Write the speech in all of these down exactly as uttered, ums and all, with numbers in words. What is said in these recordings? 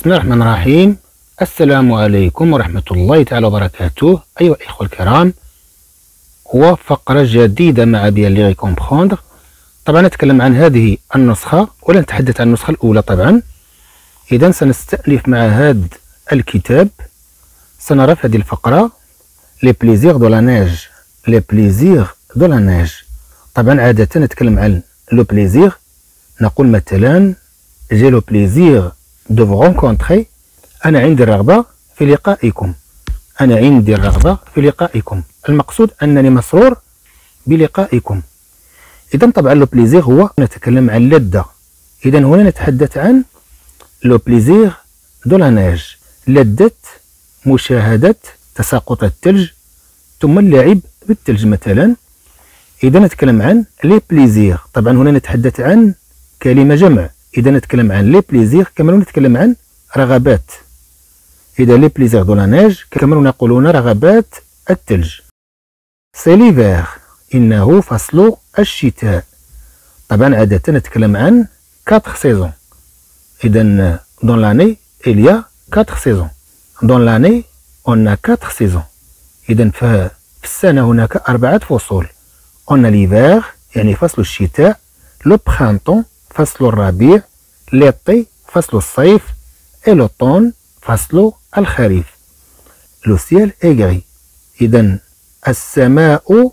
بسم الله الرحمن الرحيم. السلام عليكم ورحمة الله تعالى وبركاته. أيها الإخوة الكرام، وفقرة جديدة مع بيان لي كومبخوندغ. طبعا نتكلم عن هذه النسخة ولا نتحدث عن النسخة الأولى طبعا. إذا سنستأنف مع هذا الكتاب. سنرى في هذه الفقرة لي بليزير دو لا نيج لي بليزير دو لا نيج. طبعا عادة نتكلم عن لو بليزير، نقول مثلا جي لو بليزير دو فو رونكونتري، أنا عندي الرغبة في لقائكم. أنا عندي الرغبة في لقائكم، المقصود أنني مسرور بلقائكم. إذا طبعا لو بليزير هو نتكلم عن اللذة. إذا هنا نتحدث عن لو بليزير دو لا نيج، لذة مشاهدة تساقط الثلج ثم اللعب بالثلج مثلا. إذا نتكلم عن لي بليزير، طبعا هنا نتحدث عن كلمة جمع. إذا نتكلم عن لي بليزير كما نتكلم عن رغبات. إذا لي بليزير دو لا نيج كما نقولون رغبات الثلج. سي ليفير، إنه فصل الشتاء. طبعا عادة نتكلم عن كاتر سيزون. إذا دون لاني il y a quatre saisons. Dans l'année on a quatre saisons. إذا في السنة هناك أربعة فصول. on a l'hiver يعني فصل الشتاء، لو printemps فصل الربيع، l'été فصل الصيف، et l'automne فصل الخريف. لو ciel est gris. إذا السماء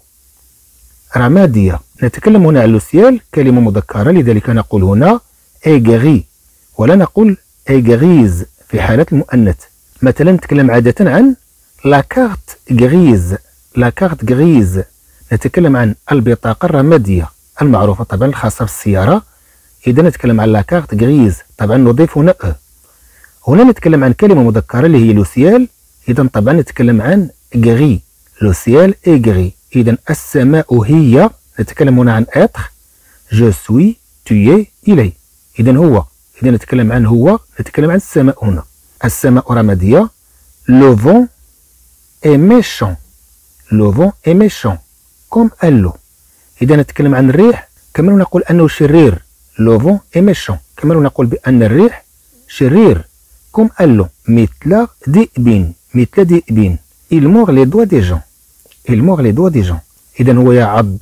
رمادية. نتكلم هنا عن لو ciel كلمة مذكرة، لذلك نقول هنا est gris ولا نقول est grise في حالة المؤنث. مثلا نتكلم عادة عن لا كارت غريز. لا كارت غريز نتكلم عن البطاقة الرمادية المعروفة طبعا الخاصة بالسيارة. إذا نتكلم عن لا كارت غريز، طبعا نضيف هنا أ. هنا نتكلم عن كلمة مذكرة اللي هي لو سيال. إذا طبعا نتكلم عن غري. لو سيال إي غري. إذا السماء هي، نتكلم هنا عن إتر، جو سوي، تو يي، إلي. إذا هو، إذا نتكلم عن هو نتكلم عن السماء هنا. السماء رمادية. لو فون إي ميشون. لو فون إي ميشون كوم ألو. إذا نتكلم عن الريح كما نقول أنه شرير. لو فون إي ميشون كما نقول بأن الريح شرير. كوم ألو مثل ذئب. مثل ذئب. il mord les doigts des gens. il mord les doigts des gens. إذا هو يعض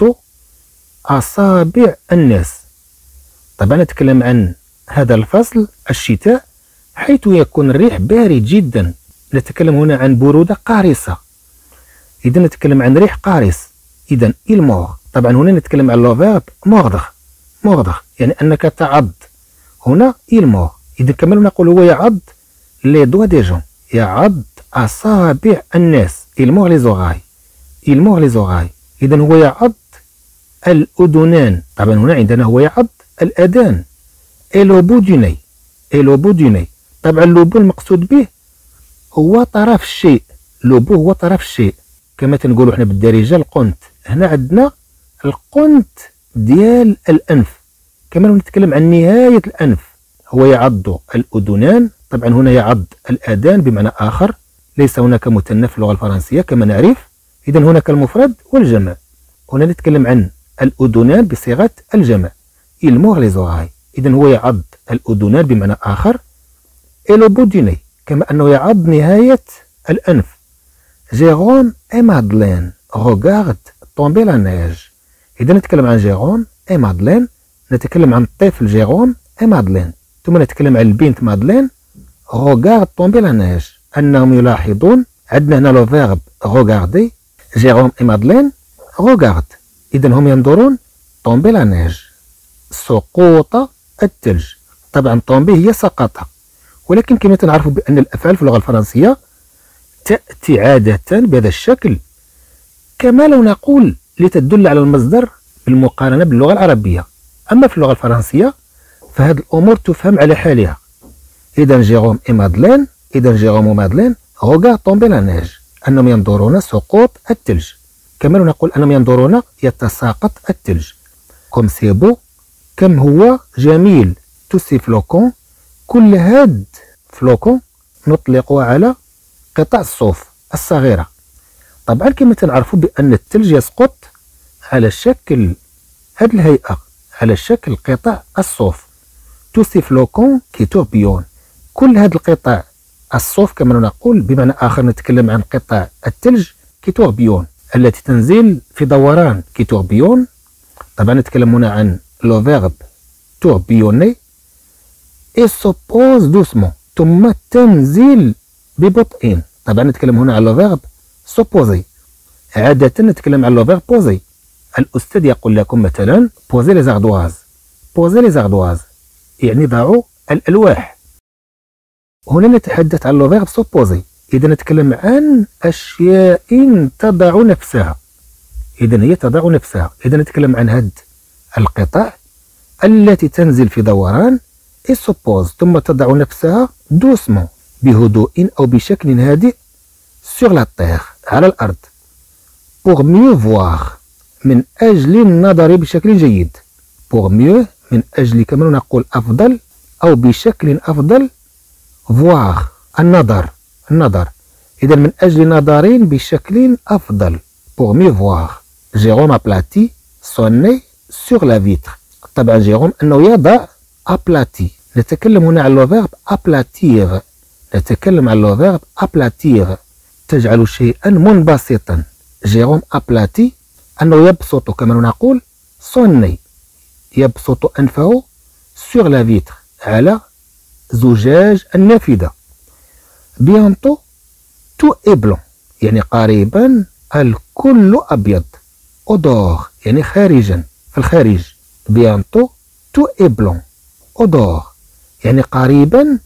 أصابع الناس. طبعا نتكلم عن هذا الفصل الشتاء حيث يكون الريح بارد جدا. نتكلم هنا عن برودة قارصة. إذا نتكلم عن ريح قارص. إذا il mord. طبعا هنا نتكلم عن لو فيرب mordre. mordre يعني أنك تعض. هنا il mord. إذا كما نقول هو يعض les doigts des gens، يعض أصابع الناس. il mord les oreilles. il mord les oreilles. إذا هو يعض الأذنان. طبعا هنا عندنا هو يعض الأذان. et le bout du nez. et le bout du nez. طبعا لوبو المقصود به هو طرف الشيء. لوبو هو طرف الشيء كما تنقولوا حنا بالدارجة القنت. هنا عندنا القنت ديال الأنف كما نتكلم عن نهاية الأنف. هو يعض الأذنان. طبعا هنا يعض الأذان بمعنى آخر، ليس هناك مثنى في اللغة الفرنسية كما نعرف. إذا هناك المفرد والجمع. هنا نتكلم عن الأذنان بصيغة الجمع. il mord les oreilles. إذا هو يعض الأذنان بمعنى آخر. et le bout du nez كما أنه يعض نهاية الأنف. جيروم et مادلين regardent tomber la neige. إذا نتكلم عن جيروم et مادلين نتكلم عن الطفل جيروم et مادلين، ثم نتكلم عن البنت مادلين regardent tomber la neige، أنهم يلاحظون. عندنا هنا لو فيرب regarder. جيروم et مادلين regardent. إذا هم ينظرون tomber la neige سقوط الثلج. طبعا طومبي هي سقط، ولكن كما تنعرفوا بأن الأفعال في اللغة الفرنسية تأتي عادة بهذا الشكل كما لو نقول لتدل على المصدر بالمقارنة باللغة العربية. أما في اللغة الفرنسية فهذه الأمور تفهم على حالها. إذا جيروم إي مادلين، إذا جيروم ومادلين regardent tomber la neige، أنهم ينظرون سقوط الثلج كما لو نقول أنهم ينظرون يتساقط الثلج. كوم سي بو، كم هو جميل. تو سي فلوكون، كل هاد فلوكون نطلقها على قطع الصوف الصغيرة. طبعا كما تنعرفوا بأن الثلج يسقط على شكل هاد الهيئة، على شكل قطع الصوف. تو سي فلوكون كي توربيون، كل هذه القطع الصوف كما نقول، بمعنى آخر نتكلم عن قطع الثلج كي توربيون التي تنزل في دوران كي توربيون. طبعا نتكلم هنا عن لو فيرب توربيوني اي سوبوز دوسمون، ثم تنزل ببطء. طبعا نتكلم هنا عن لو فيرب سوبوزي. عادة نتكلم عن لو فيرب بوزي. الأستاذ يقول لكم مثلا بوزي لي زاردواز، بوزي لي زاردواز يعني ضعوا الألواح. هنا نتحدث عن لو فيرب سوبوزي، إذا نتكلم عن أشياء تضع نفسها، إذا هي تضع نفسها. إذا نتكلم عن هاد القطع التي تنزل في دوران إي سوبوز، ثم تضع نفسها دوسمون بهدوء أو بشكل هادئ سور لا تيغ على الأرض، بوغ ميو فواغ من أجل النظر بشكل جيد، بوغ ميو من أجل كما نقول أفضل أو بشكل أفضل، فواغ النظر النظر إذا من أجل نظر بشكل أفضل، بوغ ميو فواغ. جيروم أبلاتي سوني سور لا فيتر. طبعا جيروم أنه يضع أبلاتي. نتكلم هنا عن لو فيرب أبلاتيغ، نتكلم عن لو فيرب أبلاتيغ تجعل شيئا منبسطا. جيروم أبلاتي أنه يبسط كما نقول سوني، يبسط أنفه سور لا فيتر على زجاج النافذة. بيانتو تو إي بلون يعني قريبا الكل أبيض، أودور يعني خارجا في الخارج. بيانتو تو إي بلون أودور يعني قريبا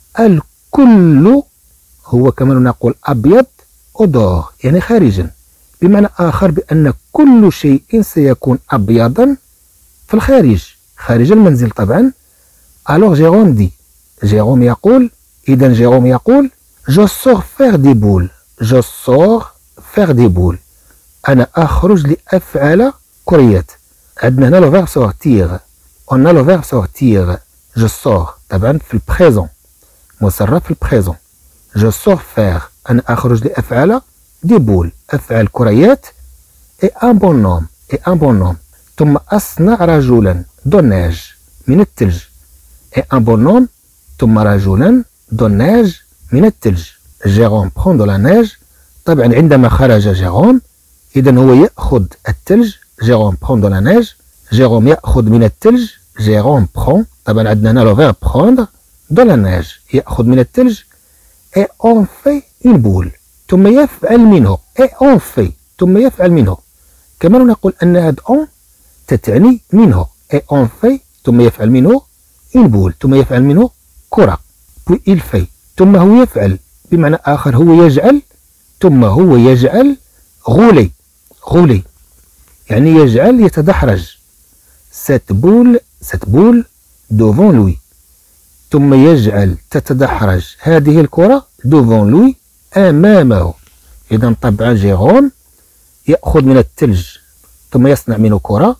الكل هو كما نقول أبيض، أودور يعني خارجا، بمعنى آخر بأن كل شيء سيكون أبيضا في الخارج، خارج المنزل طبعا. ألوغ جيروم دي، جيروم يقول، إذا جيروم يقول جو سور فيغ دي بول، جو سور فيغ دي بول أنا أخرج لأفعل كريات. عندنا هنا لو فيرب سورتيغ، قلنا لو فيرب سورتيغ جو سور طبعا في البريزون، مصرف في البريزون. جو سور فيغ أنا أخرج لأفعل دي بول أفعل كريات، إي أن بون نوم إي أن بون نوم ثم أصنع رجلا دو نيج من الثلج، إي أن بون نوم ثم رجلا دو نيج من الثلج. جيروم برون دو لا نيج، طبعا عندما خرج جيروم إذا هو يأخذ الثلج، جيروم برون دو لا نيج، جيروم يأخذ من الثلج، جيروم برون طبعا عندنا هنا لو فيرب بروندر دو لا نيج يأخذ من الثلج، إي أون في أون بول ثم يفعل منه، إي أون في ثم يفعل منه. كما نقول أن هاد أون تتعني منه، إي أون في ثم يفعل منه أون بول ثم يفعل منه كرة، بوي إل في ثم هو يفعل، بمعنى آخر هو يجعل ثم هو يجعل غولي، غولي يعني يجعل يتدحرج، سات بول سات بول دوفون لوي ثم يجعل تتدحرج هذه الكرة دوفون لوي أمامه. إذا طبعا جيروم يأخذ من الثلج ثم يصنع منه كرة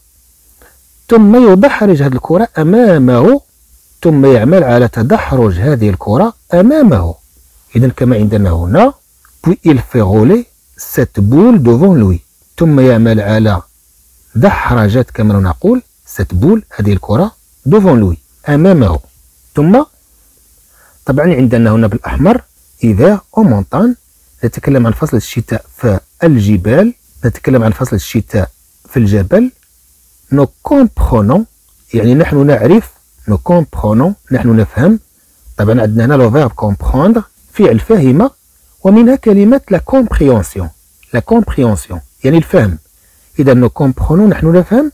ثم يدحرج هذه الكرة أمامه ثم يعمل على تدحرج هذه الكرة أمامه. إذا كما عندنا هنا بوي إل في غولي سات بول دوفون لوي ثم يعمل على دحرجة كما نقول سات بول هذه الكرة دوفون لوي أمامه. ثم طبعا عندنا هنا بالأحمر إذا أو مونطان، نتكلم عن فصل الشتاء في الجبال، نتكلم عن فصل الشتاء في الجبل. نو كومبرونون يعني نحن نعرف، نو كومبرونون نحن نفهم. طبعا عندنا هنا لو فيرب كومبروندر فعل فهم، ومنها كلمة لا كومبريونسيون، لا كومبريونسيون يعني الفهم. إذا نو كومبرونون نحن نفهم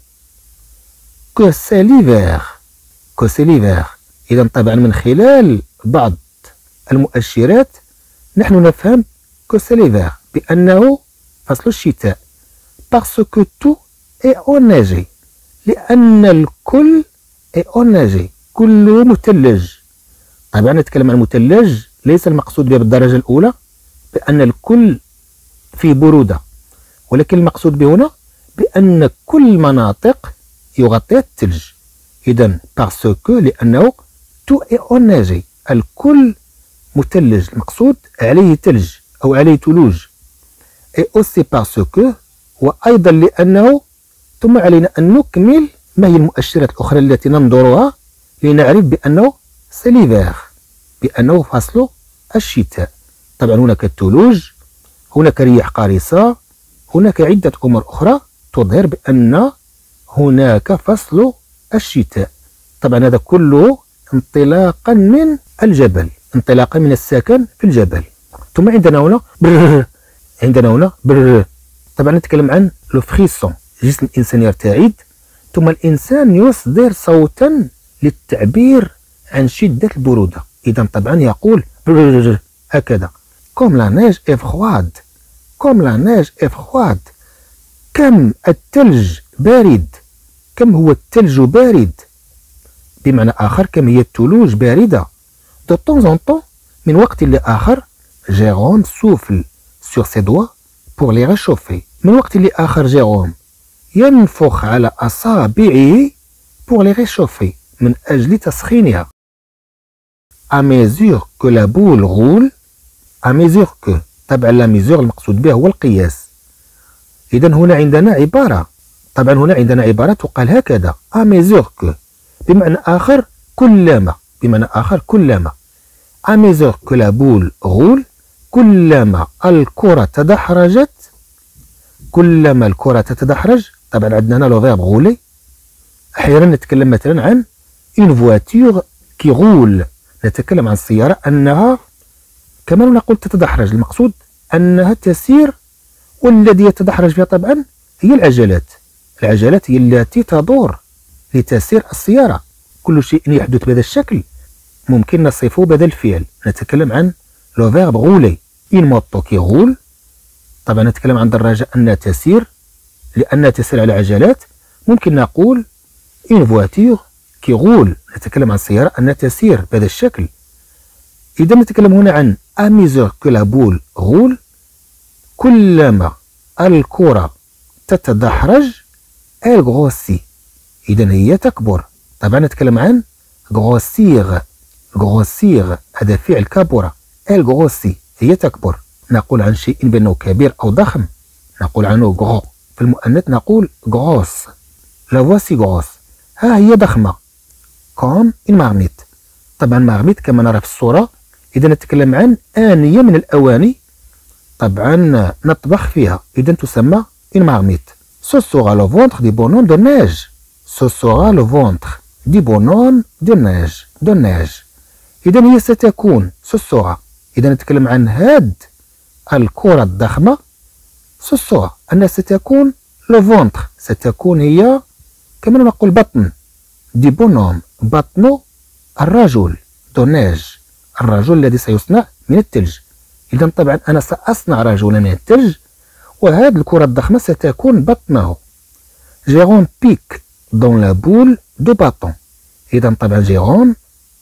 كو سي ليفير، كو سي ليفير. إذا طبعا من خلال بعض المؤشرات نحن نفهم كو سي ليفير بأنه فصل الشتاء، باسكو تو اي اوناجي لأن الكل اي اوناجي كله مثلج. طبعا نتكلم عن مثلج ليس المقصود به بالدرجة الأولى بأن الكل في برودة، ولكن المقصود به هنا بأن كل مناطق يغطيها الثلج. إذا باسكو لأنه تو اي اوناجي الكل مثلج، المقصود عليه ثلج أو عليه ثلوج. اي اوسي باسكو وأيضا لأنه، ثم علينا أن نكمل ما هي المؤشرات الأخرى التي ننظرها لنعرف بأنه سي ليفير، بأنه فصل الشتاء. طبعا هناك الثلوج، هناك رياح قارصة، هناك عدة أمور أخرى تظهر بأن هناك فصل الشتاء. طبعا هذا كله انطلاقا من الجبل، انطلاقا من السكن في الجبل. ثم عندنا هنا برر، عندنا هنا برر. طبعا نتكلم عن لو فريسون، جسم الإنسان يرتعد، ثم الإنسان يصدر صوتا للتعبير عن شدة البرودة. إذا طبعا يقول برر هكذا، كوم لا نيج إي فخواد، كوم لا نيج إي فخواد. كم الثلج بارد، كم هو الثلج بارد. بمعنى آخر كم هي الثلوج باردة. دو طون ان طون، من وقت لآخر، جيروم سوفل سور سي دوا بور لي ريشوفي. من وقت لآخر جيروم ينفخ على أصابعه بور لي ريشوفي، من أجل تسخينها. à mesure que la boule roule، à mesure que، طبعا لا ميزور المقصود به هو القياس. إذا هنا عندنا عبارة، طبعا هنا عندنا عبارة تقال هكذا à mesure que، بمعنى آخر كلما، بمعنى آخر كلما. à mesure que la boule roule، كلما الكرة تدحرجت، كلما الكرة تتدحرج. طبعا عندنا هنا لو فيرب غولي. أحيانا نتكلم مثلا عن une voiture qui roule، نتكلم عن السيارة أنها كما نقول تتدحرج، المقصود أنها تسير، والذي يتدحرج فيها طبعا هي العجلات. العجلات هي التي تدور لتسير السيارة. كل شيء يحدث بهذا الشكل ممكن نصفه بهذا الفعل. نتكلم عن لو فيرب غولي. une moto qui roule، طبعا نتكلم عن دراجة أنها تسير لأنها تسير على عجلات. ممكن نقول une voiture qui roule، نتكلم عن سيارة أنها تسير بهذا الشكل. إذا نتكلم هنا عن à mesure que la boule roule، كلما الكرة تتدحرج، elle grossit، إذا هي تكبر. طبعا نتكلم عن grossir، grossir هذا فعل كبر، elle grossit هي تكبر. نقول عن شيء بأنه كبير أو ضخم نقول عنه gros، في المؤنث نقول grosse. la voici grosse، ها هي ضخمة. comme une marmite، طبعا marmite كما نرى في الصورة. إذا نتكلم عن آنية من الأواني، طبعا نطبخ فيها، إذا تسمى une marmite. ce sera le ventre du bonhomme de neige، ce sera le ventre du bonhomme de neige، de neige. إذا هي ستكون ce sera. إذا نتكلم عن هاد الكرة الضخمة، ce sera أنها ستكون le ventre، ستكون هي كما نقول بطن دي بونوم، بطن الرجل، دو نيج الرجل الذي سيصنع من الثلج. إذا طبعا أنا سأصنع رجلا من الثلج، وهذه الكرة الضخمة ستكون بطنه. جيروم بيك دون لا بول دو باطون. إذا طبعا جيروم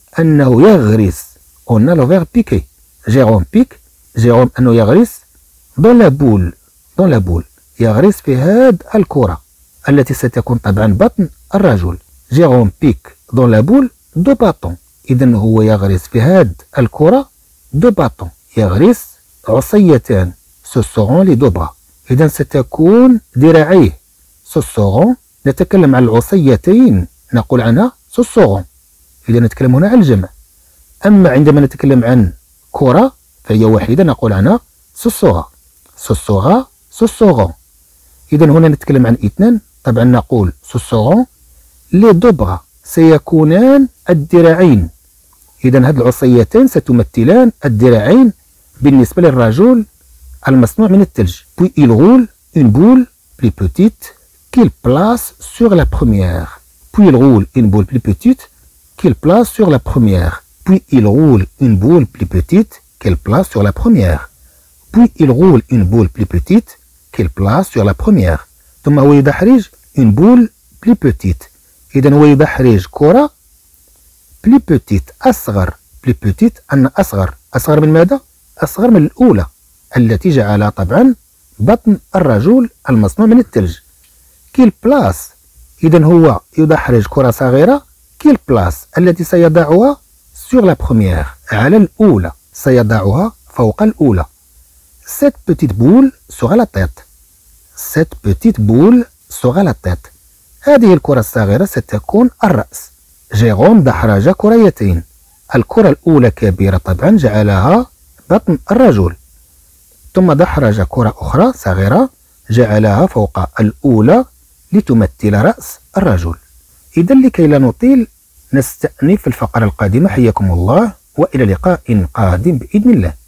أنه يغرس، قلنا لو فيغ بيكي. جيروم بيك، جيروم أنه يغرس دون لا بول، دون لا بول يغرس في هذه الكرة التي ستكون طبعا بطن الرجل. جيروم بيك دون لا بول دو باطون، إذا هو يغرس في هذه الكرة دو باطون، يغرس عصيتان، سو سورون لي دو برا. إذا ستكون ذراعيه سو سورون. نتكلم عن العصيتين نقول عنها سو سورون. إذا نتكلم هنا عن الجمع. أما عندما نتكلم عن كرة فهي واحدة نقول عنها سو سورا، سو سورا، سو سورون. إذا هنا نتكلم عن اثنان، طبعا نقول سو سورون لي دو برا، سيكونان الذراعين. إذا هذه العصيتين ستمثلان الذراعين بالنسبة للرجل المصنوع من الثلج. puis il roule une boule plus petite qu'il place sur la première. puis il roule une boule plus petite qu'il place sur la première. puis il roule une boule plus petite qu'il place sur la première. puis il roule une boule plus petite qu'il place sur la première. ثم هو يدحرج une boule plus petite. إذا هو يدحرج كرة plus petite، أصغر. plus petite أن أصغر، أصغر من ماذا؟ أصغر من الأولى التي جعلها طبعا بطن الرجل المصنوع من الثلج. كيل بلاس، إذا هو يدحرج كرة صغيرة كيل بلاس التي سيضعها sur la première، على الأولى، سيضعها فوق الأولى. cette petite boule sera la tête. cette petite boule sera la tête. هذه الكرة الصغيرة ستكون الرأس. جيروم دحرج كريتين. الكرة الأولى كبيرة طبعا جعلها بطن الرجل، ثم دحرج كرة أخرى صغيرة جعلها فوق الأولى لتمثل رأس الرجل. إذا لكي لا نطيل نستأنف الفقرة القادمة. حياكم الله وإلى لقاء قادم بإذن الله.